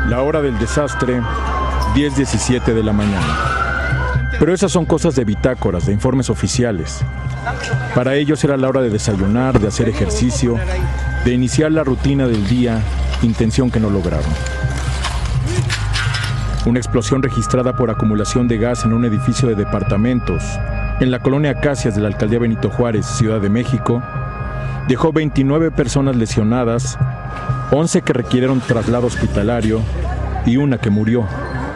La hora del desastre, 10:17 de la mañana. Pero esas son cosas de bitácoras, de informes oficiales. Para ellos era la hora de desayunar, de hacer ejercicio, de iniciar la rutina del día, intención que no lograron. Una explosión registrada por acumulación de gas en un edificio de departamentos en la colonia Acacias de la alcaldía Benito Juárez, Ciudad de México, dejó 29 personas lesionadas, 11 que requirieron traslado hospitalario y una que murió.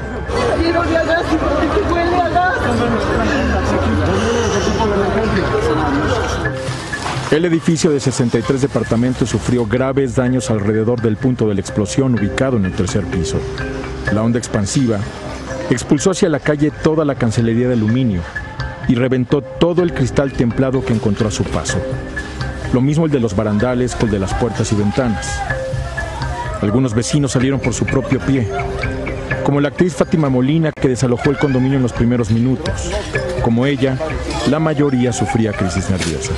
El edificio de 63 departamentos sufrió graves daños alrededor del punto de la explosión ubicado en el tercer piso. La onda expansiva expulsó hacia la calle toda la cancelería de aluminio y reventó todo el cristal templado que encontró a su paso. Lo mismo el de los barandales que el de las puertas y ventanas. Algunos vecinos salieron por su propio pie, como la actriz Fátima Molina, que desalojó el condominio en los primeros minutos. Como ella, la mayoría sufría crisis nerviosa.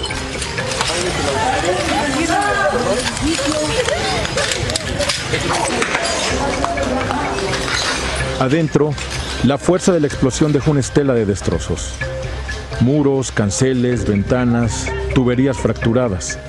Adentro, la fuerza de la explosión dejó una estela de destrozos. Muros, canceles, ventanas, tuberías fracturadas.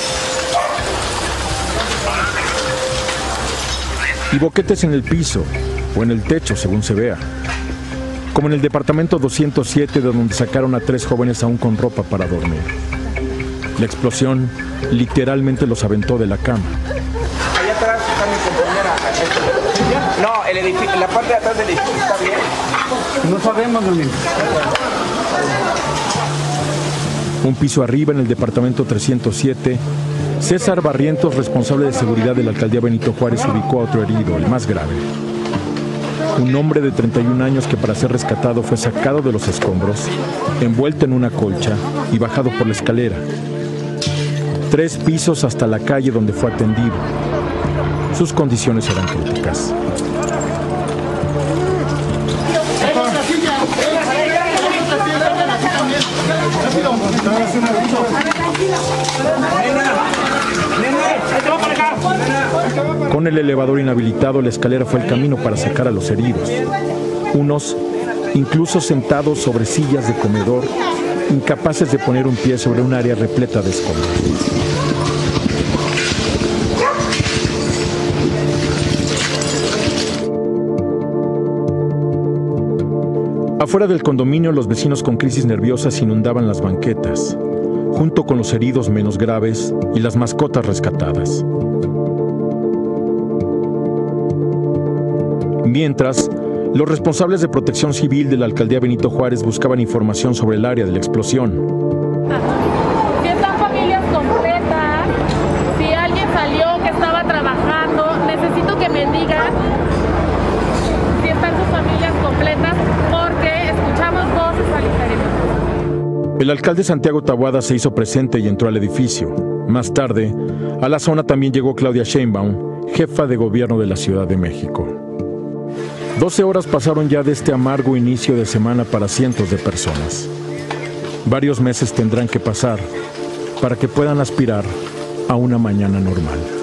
Y boquetes en el piso o en el techo, según se vea. Como en el departamento 207, de donde sacaron a 3 jóvenes aún con ropa para dormir. La explosión literalmente los aventó de la cama. Allá atrás está mi compañera. No, el edificio, la parte de atrás del edificio está bien. No sabemos, Daniel. Un piso arriba, en el departamento 307, César Barrientos, responsable de seguridad de la alcaldía Benito Juárez, ubicó a otro herido, el más grave. Un hombre de 31 años que, para ser rescatado, fue sacado de los escombros, envuelto en una colcha y bajado por la escalera. 3 pisos hasta la calle donde fue atendido. Sus condiciones eran críticas. Con el elevador inhabilitado, la escalera fue el camino para sacar a los heridos. Unos incluso sentados sobre sillas de comedor, incapaces de poner un pie sobre un área repleta de escombros. Afuera del condominio, los vecinos con crisis nerviosas inundaban las banquetas, junto con los heridos menos graves y las mascotas rescatadas. Mientras, los responsables de Protección Civil de la alcaldía Benito Juárez buscaban información sobre el área de la explosión. Si están familias completas, si alguien salió que estaba trabajando, necesito que me digan si están sus familias completas, porque escuchamos voces al interior. El alcalde Santiago Taboada se hizo presente y entró al edificio. Más tarde, a la zona también llegó Claudia Sheinbaum, jefa de gobierno de la Ciudad de México. 12 horas pasaron ya de este amargo inicio de semana para cientos de personas. Varios meses tendrán que pasar para que puedan aspirar a una mañana normal.